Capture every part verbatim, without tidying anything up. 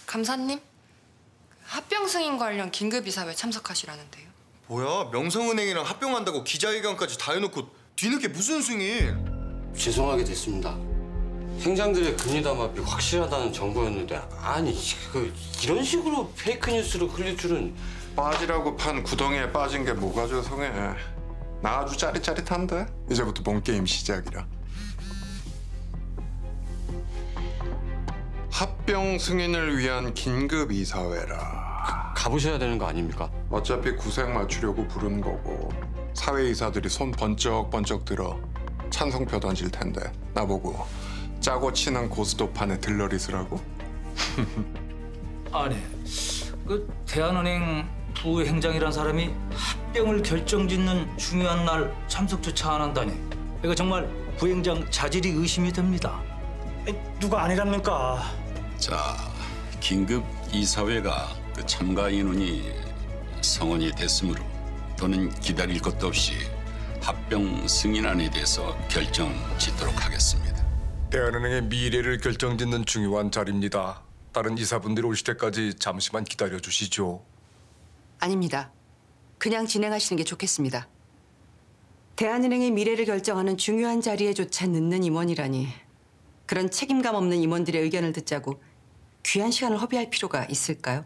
감사님, 합병 승인 관련 긴급 이사회 참석하시라는데요. 뭐야? 명성은행이랑 합병한다고 기자회견까지 다 해놓고 뒤늦게 무슨 승인? 죄송하게 됐습니다. 행장들의 금리 담합이 확실하다는 정보였는데 아니 그 이런 식으로 페이크 뉴스를 흘릴 줄은. 빠지라고 판 구덩이에 빠진 게 뭐가 죄송해. 나 아주 짜릿짜릿한데? 이제부터 본 게임 시작이라. 합병 승인을 위한 긴급 이사회라. 가보셔야 되는 거 아닙니까? 어차피 구색 맞추려고 부른 거고 사회이사들이 손 번쩍번쩍 들어 찬성표 던질 텐데 나보고 짜고 치는 고스톱판에 들러리스라고? 아니, 그 대한은행 부행장이란 사람이 합병을 결정짓는 중요한 날 참석조차 안 한다니. 이거 정말 부행장 자질이 의심이 됩니다. 에이, 누가 아니랍니까? 자, 긴급 이사회가 그 참가 인원이 성원이 됐으므로 또는 기다릴 것도 없이 합병 승인안에 대해서 결정 짓도록 하겠습니다. 대한은행의 미래를 결정짓는 중요한 자리입니다. 다른 이사분들이 오실 때까지 잠시만 기다려 주시죠. 아닙니다. 그냥 진행하시는 게 좋겠습니다. 대한은행의 미래를 결정하는 중요한 자리에조차 늦는 임원이라니. 그런 책임감 없는 임원들의 의견을 듣자고 귀한 시간을 허비할 필요가 있을까요?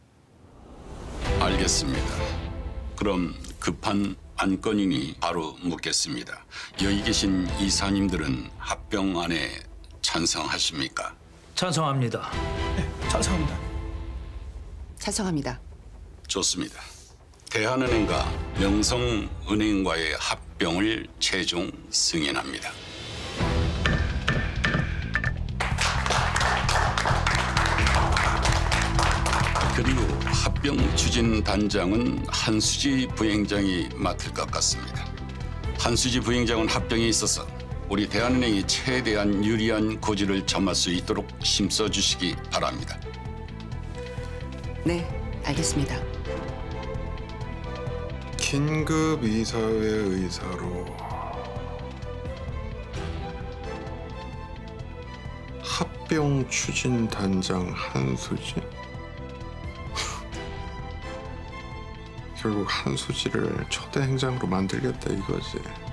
알겠습니다. 그럼 급한 안건이니 바로 묻겠습니다. 여기 계신 이사님들은 합병안에 찬성하십니까? 찬성합니다. 네, 찬성합니다. 찬성합니다. 좋습니다. 대한은행과 명성은행과의 합병을 최종 승인합니다. 그리고 합병 추진 단장은 한수지 부행장이 맡을 것 같습니다. 한수지 부행장은 합병에 있어서 우리 대한은행이 최대한 유리한 고지를 점할 수 있도록 힘써 주시기 바랍니다. 네, 알겠습니다. 긴급 이사회 의사로 합병 추진 단장 한수지. 결국 한수지를 초대 행장으로 만들겠다 이거지.